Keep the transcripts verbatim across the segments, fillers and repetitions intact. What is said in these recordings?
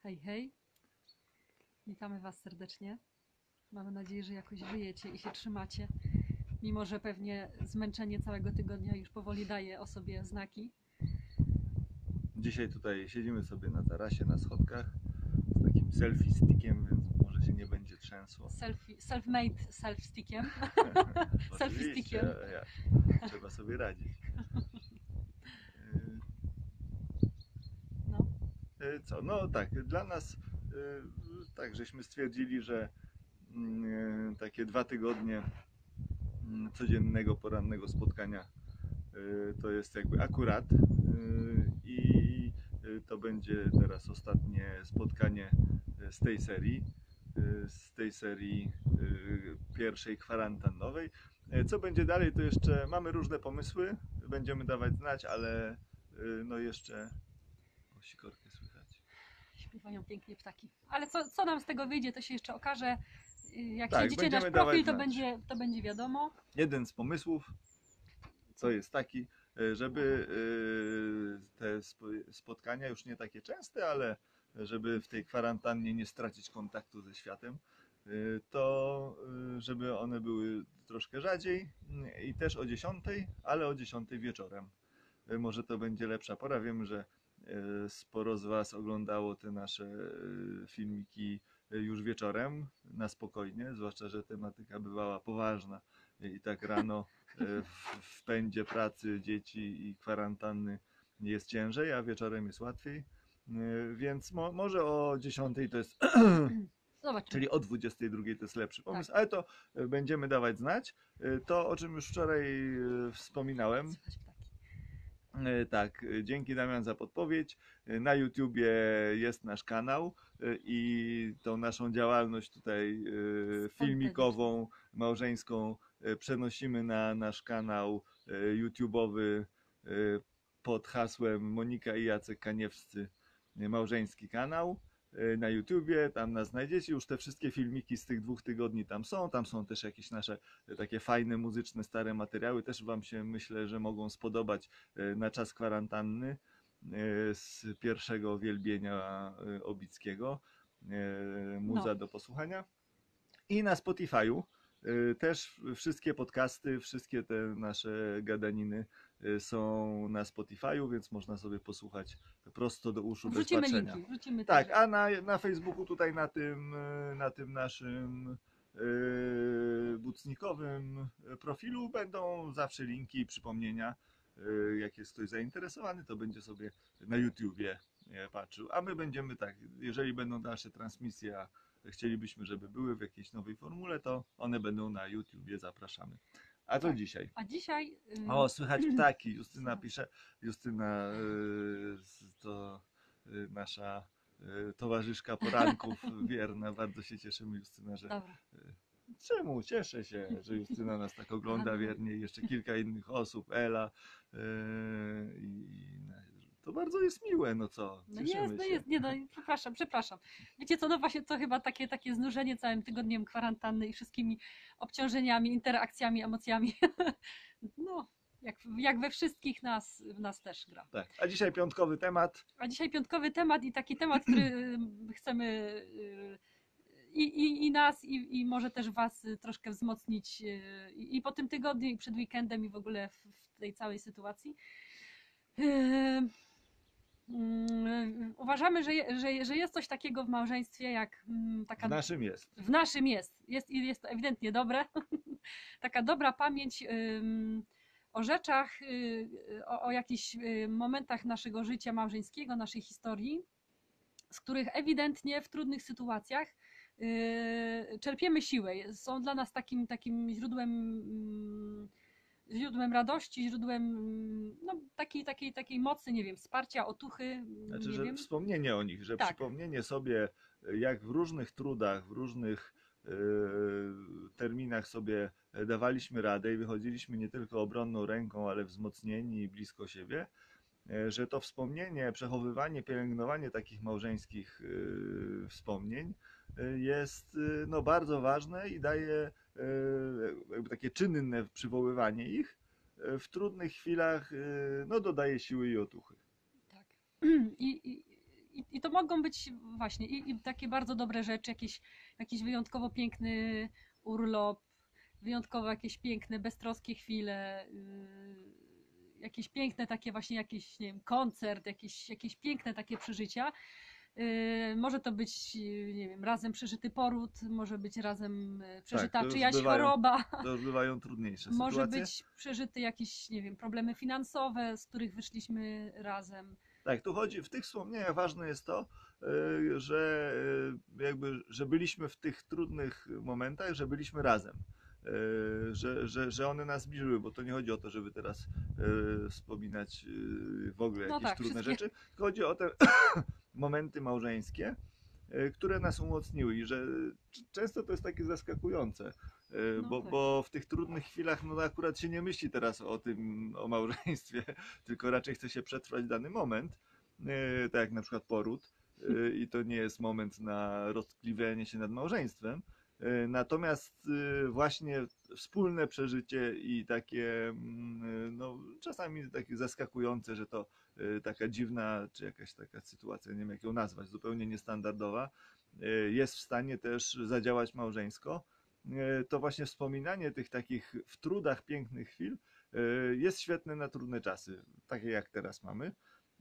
Hej, hej. Witamy Was serdecznie. Mamy nadzieję, że jakoś żyjecie i się trzymacie, mimo że pewnie zmęczenie całego tygodnia już powoli daje o sobie znaki. Dzisiaj tutaj siedzimy sobie na tarasie, na schodkach z takim selfie stickiem, więc może się nie będzie trzęsło. Selfie, self-made self-stickiem. Selfie Oczywiście, stickiem. jak, trzeba sobie radzić. No. Yy, Co? No tak, dla nas yy, tak, żeśmy stwierdzili, że yy, takie dwa tygodnie yy, codziennego, porannego spotkania yy, to jest jakby akurat yy, i yy, to będzie teraz ostatnie spotkanie z tej serii. z tej serii pierwszej kwarantannowej. Co będzie dalej, to jeszcze mamy różne pomysły, będziemy dawać znać, ale no jeszcze o, sikorkę słychać. Śpiewają pięknie ptaki. Ale co, co nam z tego wyjdzie, to się jeszcze okaże. Jak Tak, śledzicie nasz będziemy profil, dawać to znać. będzie, to będzie wiadomo. Jeden z pomysłów to jest taki, żeby te spotkania już nie takie częste, ale żeby w tej kwarantannie nie stracić kontaktu ze światem, to żeby one były troszkę rzadziej i też o dziesiątej, ale o dziesiątej wieczorem. Może to będzie lepsza pora. Wiem, że sporo z Was oglądało te nasze filmiki już wieczorem, na spokojnie, zwłaszcza, że tematyka bywała poważna i tak rano w pędzie pracy, dzieci i kwarantanny jest ciężej, a wieczorem jest łatwiej. Więc mo może o dziesiątej to jest... Zobaczymy. Czyli o dwudziestej drugiej to jest lepszy pomysł, tak. Ale to będziemy dawać znać. To, o czym już wczoraj wspominałem. Tak, dzięki Damian za podpowiedź. Na YouTubie jest nasz kanał i tą naszą działalność tutaj filmikową, małżeńską przenosimy na nasz kanał YouTube'owy pod hasłem Monika i Jacek Kaniewscy, małżeński kanał na YouTubie, tam nas znajdziecie, już te wszystkie filmiki z tych dwóch tygodni tam są, tam są też jakieś nasze takie fajne, muzyczne, stare materiały, też Wam się myślę, że mogą spodobać na czas kwarantanny z pierwszego wielbienia Obickiego, muza no. do posłuchania. I na Spotify'u też wszystkie podcasty, wszystkie te nasze gadaniny są na Spotify'u, więc można sobie posłuchać prosto do uszu, wrzucimy bez patrzenia. Linki, wrzucimy tak, a na, na Facebooku tutaj na tym, na tym naszym yy, bucnikowym profilu będą zawsze linki i przypomnienia. Yy, jak jest ktoś zainteresowany, to będzie sobie na YouTubie patrzył. A my będziemy tak, jeżeli będą dalsze transmisje, a chcielibyśmy, żeby były w jakiejś nowej formule, to one będą na YouTubie, zapraszamy. A to tak. dzisiaj. A dzisiaj... Yy... O, słychać ptaki. Justyna pisze. Justyna yy, to yy, nasza yy, towarzyszka poranków wierna. Bardzo się cieszymy, Justyna, że... Yy, czemu? Cieszę się, że Justyna nas tak ogląda wiernie i jeszcze kilka innych osób, Ela yy, i to bardzo jest miłe, no co? No jest, no jest, nie no, przepraszam, przepraszam. Wiecie co, no właśnie to chyba takie, takie znużenie całym tygodniem kwarantanny i wszystkimi obciążeniami, interakcjami, emocjami. No, jak, jak we wszystkich nas, w nas też gra. Tak, a dzisiaj piątkowy temat. A dzisiaj piątkowy temat i taki temat, który chcemy i, i, i nas, i, i może też Was troszkę wzmocnić i, i po tym tygodniu, i przed weekendem, i w ogóle w, w tej całej sytuacji. Uważamy, że, że, że jest coś takiego w małżeństwie, jak taka... W naszym jest. W naszym jest. Jest i jest to ewidentnie dobre. Taka dobra pamięć um, o rzeczach, o, o jakichś momentach naszego życia małżeńskiego, naszej historii, z których ewidentnie w trudnych sytuacjach yy, czerpiemy siłę. Są dla nas takim, takim źródłem... Yy, źródłem radości, źródłem no, takiej, takiej, takiej mocy, nie wiem, wsparcia, otuchy. Znaczy, nie że wiem. wspomnienie o nich, że tak. przypomnienie sobie, jak w różnych trudach, w różnych yy, terminach sobie dawaliśmy radę i wychodziliśmy nie tylko obronną ręką, ale wzmocnieni i blisko siebie, yy, że to wspomnienie, przechowywanie, pielęgnowanie takich małżeńskich yy, wspomnień yy, jest yy, no, bardzo ważne i daje jakby takie czynne przywoływanie ich w trudnych chwilach, no dodaje siły i otuchy. Tak. I, i, i, i to mogą być właśnie i, i takie bardzo dobre rzeczy, jakieś, jakiś wyjątkowo piękny urlop, wyjątkowo jakieś piękne, beztroskie chwile, yy, jakieś piękne takie właśnie jakiś, nie wiem, koncert, jakieś, jakieś piękne takie przeżycia. Yy, może to być, yy, nie wiem, razem przeżyty poród, może być razem yy, przeżyta to już czyjaś bywają- choroba, To już bywają trudniejsze może sytuacje. być przeżyty jakieś, nie wiem, problemy finansowe, z których wyszliśmy razem. Tak, tu chodzi, w tych wspomnieniach ważne jest to, y, że y, jakby, że byliśmy w tych trudnych momentach, że byliśmy razem. Y, Że, że, że one nas zbliżyły, bo to nie chodzi o to, żeby teraz y, wspominać y, w ogóle No jakieś tak, trudne wszystkie- rzeczy, tylko chodzi o te momenty małżeńskie, y, które nas umocniły i że c- często to jest takie zaskakujące, y, No bo, tak. bo w tych trudnych chwilach no akurat się nie myśli teraz o tym, o małżeństwie, tylko raczej chce się przetrwać dany moment, y, tak jak na przykład poród, y, i to nie jest moment na roztkliwianie się nad małżeństwem. Y, Natomiast y, właśnie wspólne przeżycie i takie, mm, y, no, czasami takie zaskakujące, że to y, taka dziwna, czy jakaś taka sytuacja, nie wiem jak ją nazwać, zupełnie niestandardowa, y, jest w stanie też zadziałać małżeńsko. Y, To właśnie wspominanie tych takich w trudach pięknych chwil y, jest świetne na trudne czasy, takie jak teraz mamy.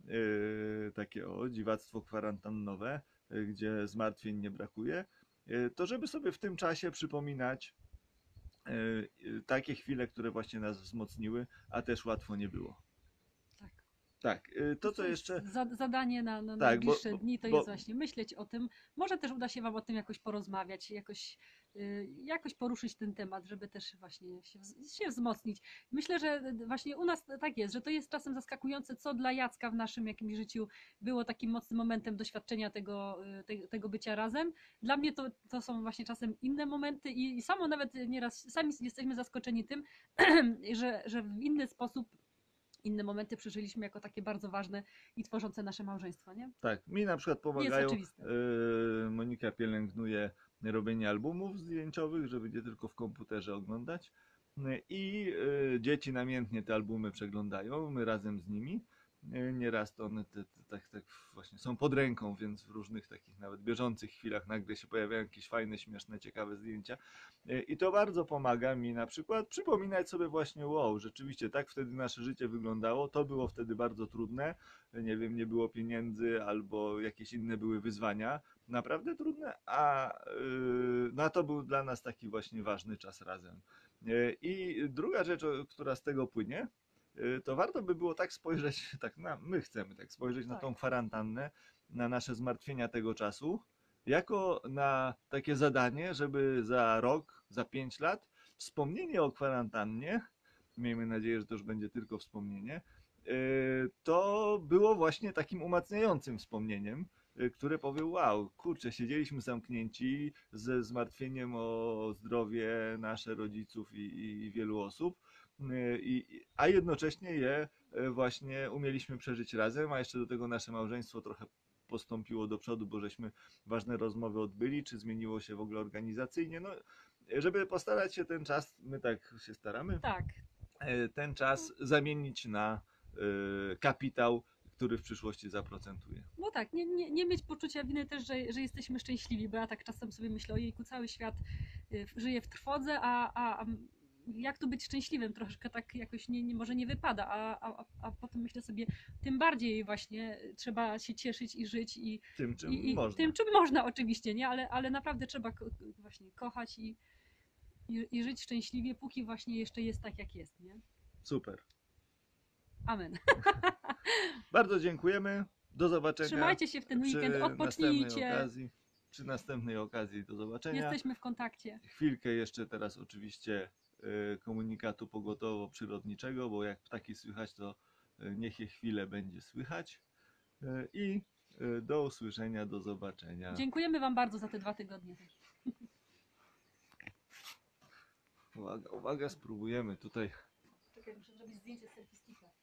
Y, Takie o dziwactwo kwarantannowe, y, gdzie zmartwień nie brakuje. Y, To żeby sobie w tym czasie przypominać y, y, takie chwile, które właśnie nas wzmocniły, a też łatwo nie było. Tak. Tak, y, to co jest jeszcze. za- Zadanie na, na Tak, bo- najbliższe bo- dni to bo- jest właśnie myśleć o tym. Może też uda się Wam o tym jakoś porozmawiać, jakoś, y, jakoś poruszyć ten temat, żeby też właśnie się, wz- się wzmocnić. Myślę, że właśnie u nas tak jest, że to jest czasem zaskakujące, co dla Jacka w naszym jakimś życiu było takim mocnym momentem doświadczenia tego, y, te, tego bycia razem. Dla mnie to, to są właśnie czasem inne momenty i, i samo nawet nieraz sami jesteśmy zaskoczeni tym, że, że w inny sposób inne momenty przeżyliśmy jako takie bardzo ważne i tworzące nasze małżeństwo, nie? Tak, mi na przykład Nie jest pomagają. oczywiste. y, Monika pielęgnuje robienie albumów zdjęciowych, żeby nie tylko w komputerze oglądać. Y, I y, dzieci namiętnie te albumy przeglądają, my razem z nimi. Y, Nieraz to one te, te, tak, tak właśnie są pod ręką, więc w różnych takich nawet bieżących chwilach nagle się pojawiają jakieś fajne, śmieszne, ciekawe zdjęcia. Y, I to bardzo pomaga mi na przykład przypominać sobie właśnie, wow, rzeczywiście tak wtedy nasze życie wyglądało, to było wtedy bardzo trudne, nie wiem, nie było pieniędzy albo jakieś inne były wyzwania, naprawdę trudne, a yy, no, to był dla nas taki właśnie ważny czas razem. Yy, I druga rzecz, o- która z tego płynie, yy, to warto by było tak spojrzeć, tak na, my chcemy tak spojrzeć na Tak. tą kwarantannę, na nasze zmartwienia tego czasu, jako na takie zadanie, żeby za rok, za pięć lat wspomnienie o kwarantannie, miejmy nadzieję, że to już będzie tylko wspomnienie, yy, to było właśnie takim umacniającym wspomnieniem, yy, które powie, wow, kurczę, siedzieliśmy zamknięci ze zmartwieniem o zdrowie nasze, rodziców i, i wielu osób, yy, i, a jednocześnie je yy, właśnie umieliśmy przeżyć razem, a jeszcze do tego nasze małżeństwo trochę postąpiło do przodu, bo żeśmy ważne rozmowy odbyli, czy zmieniło się w ogóle organizacyjnie, no żeby postarać się ten czas, my tak się staramy, Tak, e, ten czas zamienić na e, kapitał, który w przyszłości zaprocentuje. no tak, nie, nie, nie mieć poczucia winy też, że, że jesteśmy szczęśliwi, bo ja tak czasem sobie myślę, ojejku, cały świat y, żyje w trwodze, a, a, a jak tu być szczęśliwym? Troszkę tak jakoś nie, nie, może nie wypada, a, a, a potem myślę sobie, tym bardziej właśnie trzeba się cieszyć i żyć i, Tym, czym i, i można. tym, czym można oczywiście, nie? Ale, ale naprawdę trzeba ko- właśnie kochać i, i, i żyć szczęśliwie, póki właśnie jeszcze jest tak, jak jest, nie? Super. Amen. Bardzo dziękujemy. Do zobaczenia. Trzymajcie się w ten przy weekend, następnej odpocznijcie. okazji. Przy następnej okazji do zobaczenia. Jesteśmy w kontakcie. Chwilkę jeszcze teraz oczywiście e, komunikatu pogotowo-przyrodniczego, bo jak ptaki słychać, to e, niech je chwilę będzie słychać. E, I e, do usłyszenia, do zobaczenia. Dziękujemy Wam bardzo za te dwa tygodnie. Uwaga, uwaga, spróbujemy tutaj. Czekaj, muszę zrobić zdjęcie selfie sticka.